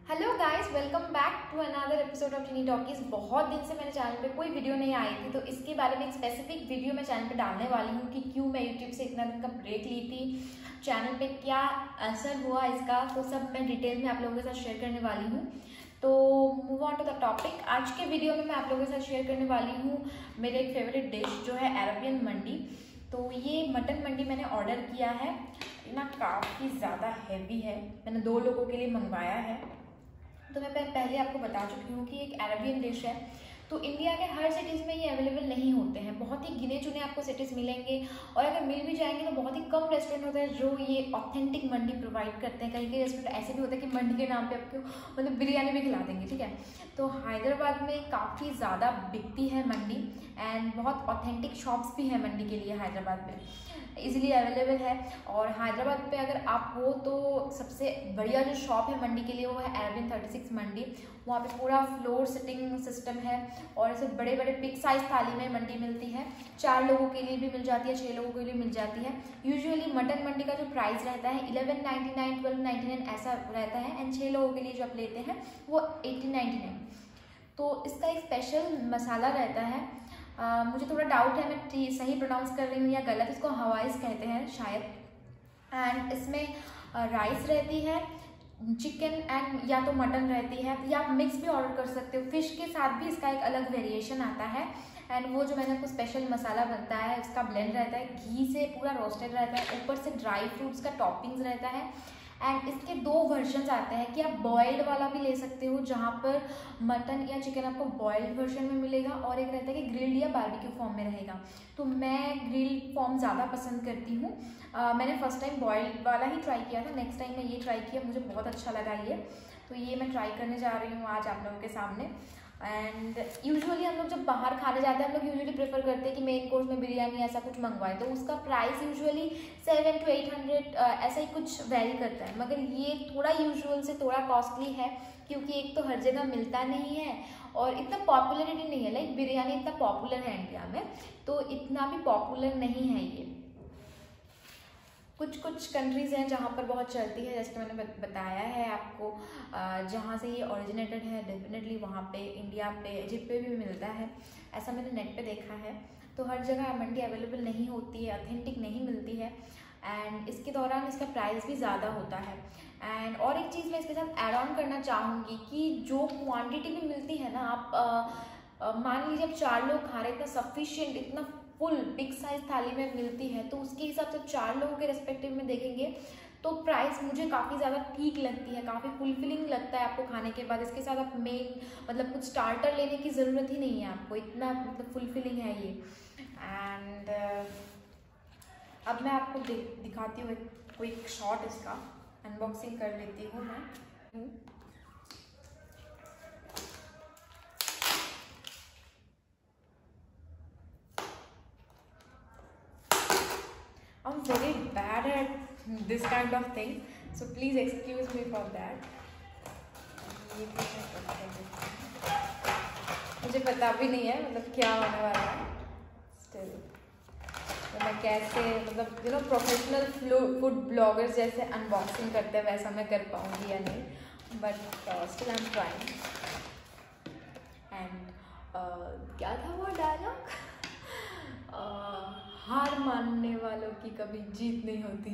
Hello guys, welcome back to another episode of tiny talkies. बहुत दिन से मेरे चैनल पे कोई वीडियो नहीं आई थी, तो इसके बारे में एक स्पेसिफिक वीडियो मैं चैनल पे डालने वाली हूँ कि क्यों मैं यूट्यूब से इतना दिन का ब्रेक ली थी, चैनल पे क्या असर हुआ इसका, तो सब मैं डिटेल में आप लोगों के साथ शेयर करने वाली हूँ। तो move on to the topic. आज के वीडियो में मैं आप लोगों के साथ शेयर करने वाली हूँ मेरे एक फेवरेट डिश जो है अरेबियन मंडी। तो ये मटन मंडी मैंने ऑर्डर किया है ना, काफ़ी ज़्यादा हैवी है। मैंने 2 लोगों के लिए मंगवाया है। तो मैं पहले आपको बता चुकी हूँ कि एक अरेबियन डिश है, तो इंडिया के हर सिटीज़ में ये अवेलेबल नहीं होते हैं। बहुत ही गिने चुने आपको सिटीज़ मिलेंगे, और अगर मिल भी जाएंगे तो बहुत ही कम रेस्टोरेंट होते हैं जो ये ऑथेंटिक मंडी प्रोवाइड करते हैं। कहीं कहीं रेस्टोरेंट ऐसे भी होते हैं कि मंडी के नाम पे आपको मतलब बिरयानी भी खिला देंगे, ठीक है। तो हैदराबाद में काफ़ी ज़्यादा बिकती है मंडी, एंड बहुत ऑथेंटिक शॉप्स भी हैं मंडी के लिए हैदराबाद में, इजीली अवेलेबल है। और हैदराबाद पे अगर आप हो तो सबसे बढ़िया जो शॉप है मंडी के लिए वो है अरेबियन 36 मंडी। वहाँ पे पूरा फ्लोर सिटिंग सिस्टम है, और ऐसे बड़े बड़े बिग साइज थाली में मंडी मिलती है। 4 लोगों के लिए भी मिल जाती है, 6 लोगों के लिए मिल जाती है। यूजुअली मटन मंडी का जो प्राइस रहता है 1199, 1299 ऐसा रहता है, एंड 6 लोगों के लिए जो आप लेते हैं वो 1899। तो इसका एक स्पेशल मसाला रहता है। मुझे थोड़ा डाउट है मैं सही प्रोनाउंस कर रही हूँ या गलत, इसको हवाइज कहते हैं शायद। एंड इसमें राइस रहती है, चिकन एंड या तो मटन रहती है, या आप मिक्स भी ऑर्डर कर सकते हो। फिश के साथ भी इसका एक अलग वेरिएशन आता है। एंड वो जो मैंने आपको स्पेशल मसाला बनता है उसका ब्लेंड रहता है, घी से पूरा रोस्टेड रहता है, ऊपर से ड्राई फ्रूट्स का टॉपिंग्स रहता है। एंड इसके 2 वर्जन्स आते हैं कि आप बॉयल्ड वाला भी ले सकते हो, जहाँ पर मटन या चिकन आपको बॉयल्ड वर्जन में मिलेगा, और एक रहता है कि ग्रिल्ड या बारबेक्यू फॉर्म में रहेगा। तो मैं ग्रिल्ड फॉर्म ज़्यादा पसंद करती हूँ। मैंने फर्स्ट टाइम बॉयल्ड वाला ही ट्राई किया था, नेक्स्ट टाइम मैं ये ट्राई किया, मुझे बहुत अच्छा लगा ये। तो ये मैं ट्राई करने जा रही हूँ आज आप लोगों के सामने। एंड यूजुअली हम लोग जब बाहर खाने जाते हैं हम लोग यूजुअली प्रेफर करते हैं कि मेन कोर्स में बिरयानी ऐसा कुछ मंगवाएं, तो उसका प्राइस यूजुअली 700 to 800 ऐसा ही कुछ वेरी करता है। मगर ये थोड़ा यूजुअल से थोड़ा कॉस्टली है, क्योंकि एक तो हर जगह मिलता नहीं है और इतना पॉपुलरिटी नहीं है। लाइक बिरयानी इतना पॉपुलर है इंडिया में, तो इतना भी पॉपुलर नहीं है ये। कुछ कुछ कंट्रीज़ हैं जहाँ पर बहुत चलती है, जैसे कि मैंने बताया है आपको। जहाँ से ये ओरिजिनेटेड है डेफिनेटली वहाँ पे इंडिया पे इजिप्ट पे भी मिलता है, ऐसा मैंने नेट पे देखा है। तो हर जगह मंडी अवेलेबल नहीं होती है, ऑथेंटिक नहीं मिलती है, एंड इसके दौरान इसका प्राइस भी ज़्यादा होता है। एंड और एक चीज़ मैं इसके साथ ऐड ऑन करना चाहूँगी कि जो क्वान्टिटी भी मिलती है ना, आप मान लीजिए अब 4 लोग खा रहे, इतना सफिशियंट, इतना फुल बिग साइज थाली में मिलती है, तो उसके हिसाब से 4 लोगों के रेस्पेक्टिव में देखेंगे तो प्राइस मुझे काफ़ी ज़्यादा ठीक लगती है, काफ़ी फुलफिलिंग लगता है आपको खाने के बाद। इसके साथ आप मेन मतलब कुछ स्टार्टर लेने की ज़रूरत ही नहीं है आपको, इतना मतलब फुलफिलिंग है ये। एंड अब मैं आपको दिखाती हूँ एक क्विक शॉट, इसका अनबॉक्सिंग कर लेती हूँ मैं। I'm very bad at this kind of thing, so please excuse me for that. मुझे पता भी नहीं है मतलब क्या होने वाला है। स्टिल तो मैं कैसे मतलब प्रोफेशनल फूड ब्लॉगर्स जैसे अनबॉक्सिंग करते हैं वैसा मैं कर पाऊँगी या नहीं, but still I am trying. And क्या था वो डायलॉग, हार मानने वालों की कभी जीत नहीं होती।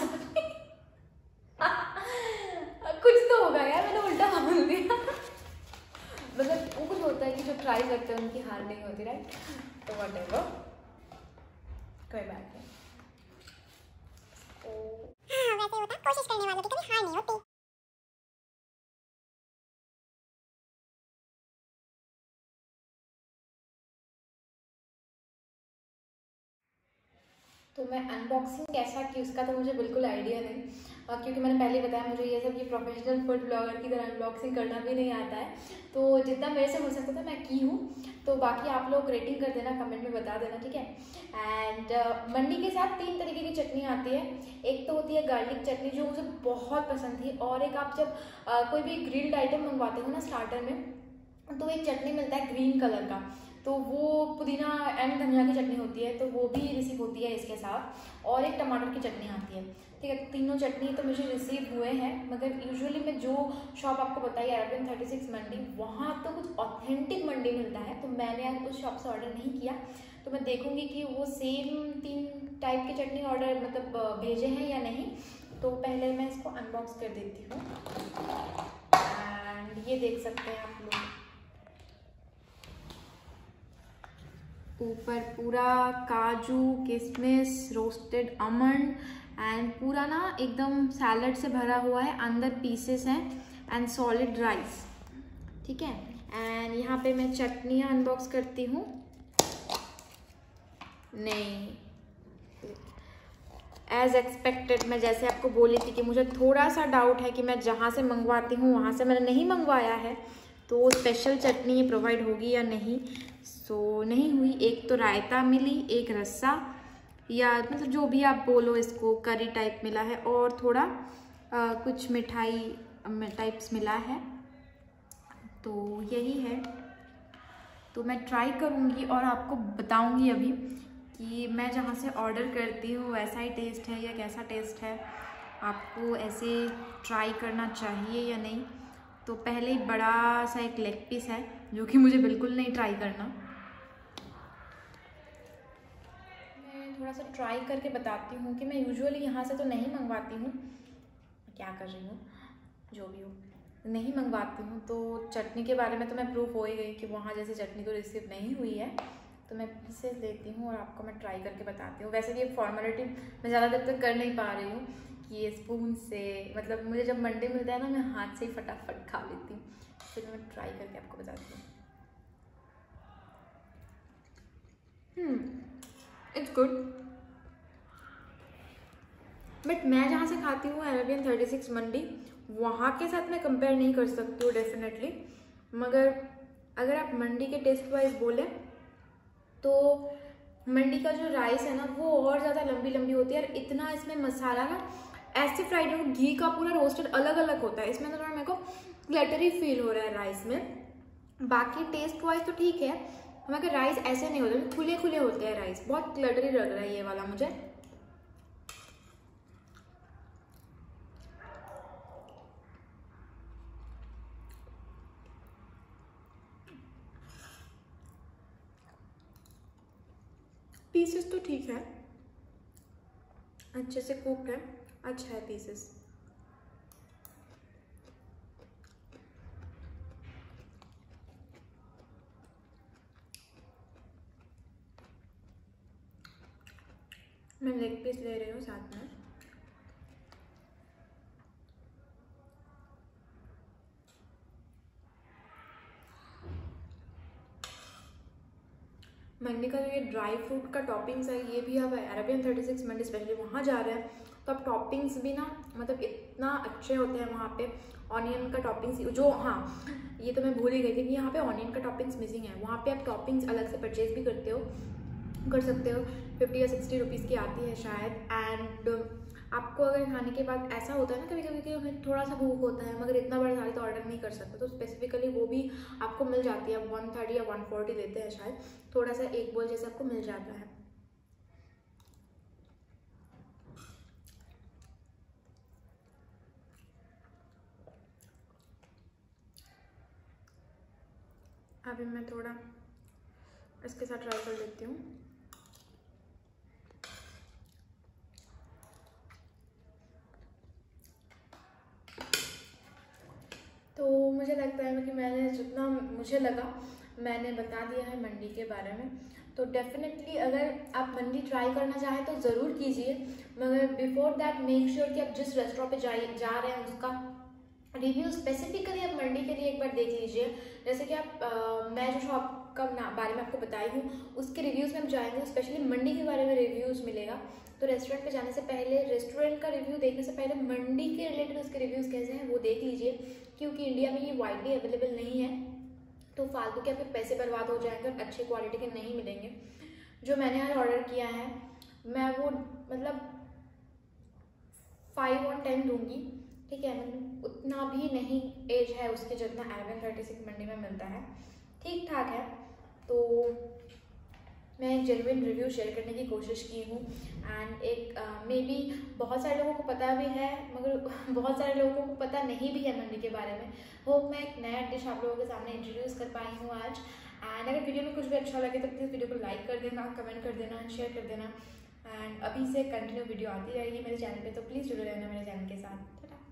कुछ तो होगा यार, मैंने उल्टा बोल दिया। मतलब वो कुछ होता है कि जो ट्राई करते हैं उनकी हार नहीं होती, राइट। तो व्हाटएवर, कोई बात नहीं। हाँ, वैसे होता, कोशिश करने वालों की कभी हार नहीं होती। तो मैं अनबॉक्सिंग कैसा की उसका तो मुझे बिल्कुल आइडिया नहीं, क्योंकि मैंने पहले बताया मुझे ये सब ये प्रोफेशनल फूड ब्लॉगर की तरह अनबॉक्सिंग करना भी नहीं आता है। तो जितना मेरे से हो सकता था मैं की हूँ। तो बाकी आप लोग रेटिंग कर देना, कमेंट में बता देना, ठीक है। एंड मंडी के साथ 3 तरीके की चटनी आती है। एक तो होती है गार्लिक चटनी जो मुझे बहुत पसंद थी, और एक आप जब कोई भी ग्रिल्ड आइटम मंगवाते हो ना स्टार्टर में, तो एक चटनी मिलता है ग्रीन कलर का, तो वो पुदीना एंड धनिया की चटनी होती है, तो वो भी रिसीव होती है इसके साथ, और एक टमाटर की चटनी आती है। ठीक है, तीनों चटनी तो मुझे रिसीव हुए हैं, मगर यूजुअली मैं जो शॉप आपको बताई अरबियन 36 मंडी, वहाँ तो कुछ ऑथेंटिक मंडी मिलता है, तो मैंने आज उस शॉप से ऑर्डर नहीं किया। तो मैं देखूँगी कि वो सेम 3 टाइप की चटनी ऑर्डर मतलब भेजे हैं या नहीं। तो पहले मैं इसको अनबॉक्स कर देती हूँ, एंड ये देख सकते हैं आप लोग, ऊपर पूरा काजू, किशमिश, रोस्टेड आमंड एंड पूरा ना एकदम सैलड से भरा हुआ है, अंदर पीसेस हैं एंड सॉलिड राइस। ठीक है, एंड यहाँ पे मैं चटनियाँ अनबॉक्स करती हूँ। नहीं, एज एक्सपेक्टेड, मैं जैसे आपको बोली थी कि मुझे थोड़ा सा डाउट है कि मैं जहाँ से मंगवाती हूँ वहाँ से मैंने नहीं मंगवाया है, तो स्पेशल चटनी ये प्रोवाइड होगी या नहीं। सो नहीं हुई। एक तो रायता मिली, एक रस्सा, या मतलब जो भी आप बोलो इसको, करी टाइप मिला है, और थोड़ा कुछ मिठाई टाइप्स मिला है। तो यही है। तो मैं ट्राई करूँगी और आपको बताऊँगी अभी कि मैं जहाँ से ऑर्डर करती हूँ वैसा ही टेस्ट है या कैसा टेस्ट है, आपको ऐसे ट्राई करना चाहिए या नहीं। तो पहले ही बड़ा सा एक लेग पीस है जो कि मुझे बिल्कुल नहीं ट्राई करना। मैं थोड़ा सा ट्राई करके बताती हूँ कि मैं यूजुअली यहाँ से तो नहीं मंगवाती हूँ, क्या कर रही हूँ, जो भी हो, नहीं मंगवाती हूँ। तो चटनी के बारे में तो मैं प्रूफ हो ही गई कि वहाँ जैसे चटनी तो रिसीव नहीं हुई है। तो मैं पीसेस लेती हूँ और आपको मैं ट्राई करके बताती हूँ। वैसे भी ये फॉर्मेलिटी मैं ज़्यादा देर तक कर नहीं पा रही हूँ कि ये स्पून से, मतलब मुझे जब मंडी मिलता है ना, मैं हाथ से ही फटाफट खा लेती हूँ। फिर मैं ट्राई करके आपको बताती हूँ। इट्स गुड, बट मैं जहाँ से खाती हूँ अरबियन 36 मंडी, वहाँ के साथ मैं कंपेयर नहीं कर सकती हूँ डेफिनेटली। मगर अगर आप मंडी के टेस्ट वाइज बोले तो मंडी का जो राइस है ना, वो और ज़्यादा लंबी लंबी होती है, और इतना इसमें मसाला ना ऐसे फ्राइड हो, घी का पूरा रोस्टेड अलग अलग होता है। इसमें तो थोड़ा मेरे को ग्लिटरी फील हो रहा है राइस में। बाकी टेस्ट वाइज तो ठीक है, मगर राइस ऐसे नहीं होते, खुले खुले होते हैं राइस, बहुत ग्लिटरी लग रहा है ये वाला मुझे। पीसेस तो ठीक है, अच्छे से कुक है, अच्छा है पीसेस। मैं लेग पीस ले रही हूँ साथ में। मंडी का जो ये ड्राई फ्रूट का टॉपिंग्स है, ये भी अब अरबियन 36 मंडी स्पेशली वहाँ जा रहे हैं, तो अब टॉपिंग्स भी ना मतलब इतना अच्छे होते हैं वहाँ पे। ऑनियन का टॉपिंग्स जो, हाँ ये तो मैं भूल ही गई थी कि यहाँ पे ऑनियन का टॉपिंग्स मिसिंग है। वहाँ पे आप टॉपिंग्स अलग से परचेज भी कर सकते हो, 50 या 60 रुपीज़ की आती है शायद। एंड आपको अगर खाने के बाद ऐसा होता है ना कभी कभी कि हमें थोड़ा सा भूख होता है, मगर इतना बड़ा थाली तो ऑर्डर नहीं कर सकते, तो स्पेसिफिकली वो भी आपको मिल जाती है। 130 या 140 देते हैं शायद, थोड़ा सा एक बोल जैसे आपको मिल जाता है। अभी मैं थोड़ा इसके साथ ट्राई कर लेती हूँ। तो मुझे लगता है कि मैंने जितना मुझे लगा मैंने बता दिया है मंडी के बारे में। तो डेफिनेटली अगर आप मंडी ट्राई करना चाहें तो ज़रूर कीजिए, मगर बिफोर दैट मेक श्योर कि आप जिस रेस्टोरेंट पे जा रहे हैं उसका रिव्यू स्पेसिफिकली आप मंडी के लिए एक बार देख लीजिए। जैसे कि आप मैं जो शॉप का बारे में आपको बताई हूँ उसके रिव्यूज़ में हम जाएंगे, स्पेशली मंडी के बारे में रिव्यूज़ मिलेगा। तो रेस्टोरेंट पे जाने से पहले, रेस्टोरेंट का रिव्यू देखने से पहले मंडी के रिलेटेड उसके रिव्यूज़ कैसे हैं वो देख लीजिए, क्योंकि इंडिया में ये वाइडली अवेलेबल नहीं है, तो फालतू के आपके पैसे बर्बाद हो जाएंगे और अच्छे क्वालिटी के नहीं मिलेंगे। जो मैंने आज ऑर्डर किया है मैं वो मतलब 5 on 10 दूँगी, ठीक है। मतलब उतना भी नहीं एज है उसके जितना अरबियन 36 मंडी में मिलता है, ठीक ठाक है। तो मैं एक जेन्युइन रिव्यू शेयर करने की कोशिश की हूँ। एंड एक मे बी बहुत सारे लोगों को पता भी है, मगर बहुत सारे लोगों को पता नहीं भी है मंडी के बारे में। होप मैं एक नया डिश आप लोगों के सामने इंट्रोड्यूस कर पाई हूँ आज। एंड अगर वीडियो में कुछ भी अच्छा लगे तो प्लीज़ वीडियो को लाइक कर देना, कमेंट कर देना, शेयर कर देना। एंड अभी से कंटिन्यू वीडियो आती रहेगी मेरे चैनल पे, तो प्लीज़ जुड़े रहना मेरे चैनल के साथ।